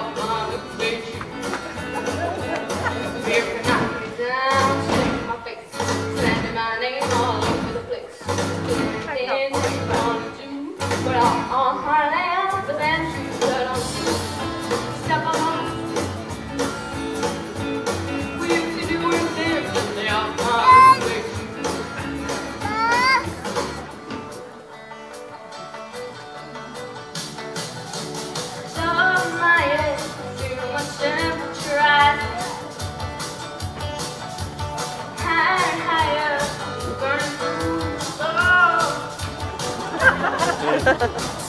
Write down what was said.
off my bitch. If you knock me down, shake my face, slander my name all over the place. Then what you wanna do? Put on my lamb, but then shoes that on you. Step on. We used to do it there, but they off my bitch. Higher, burning through the soul.